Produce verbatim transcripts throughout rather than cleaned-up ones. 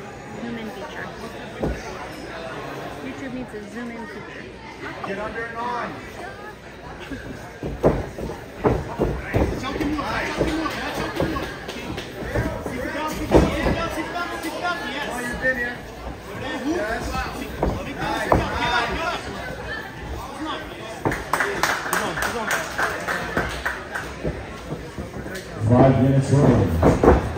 Zoom in feature. YouTube needs a zoom in feature. Get under and on. Five minutes running.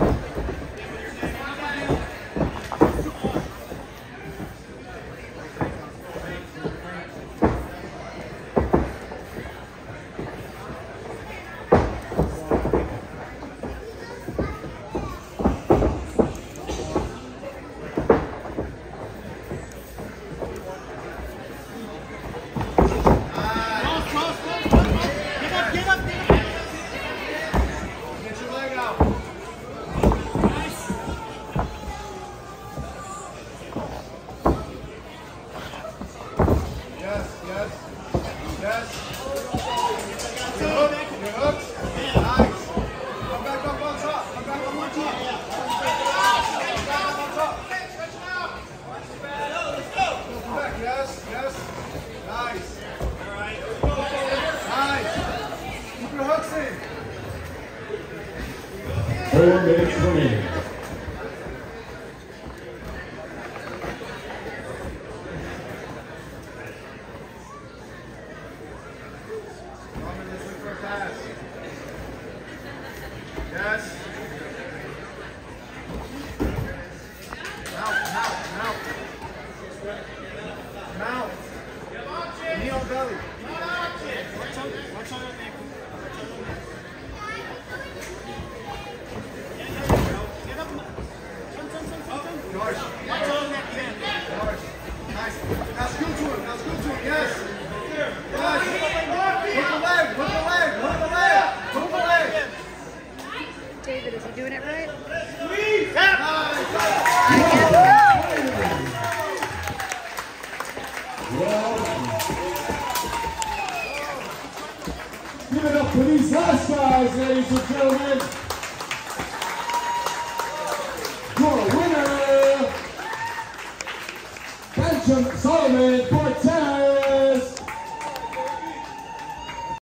Four minutes remaining. Yes. Mouth, mouth, mouth. Mouth. Knee on belly. Watch on, watch on that ankle. George. Watch on that hand. George. Nice. Now scoot to him. Now scoot to him. Yes. Yes. Hook the leg. Hook the leg. Hook the leg. Hook the leg. David, is he doing it right? Nice. Give it up for these last guys, ladies and gentlemen. Your winner, Benjamin Solomon, four ten.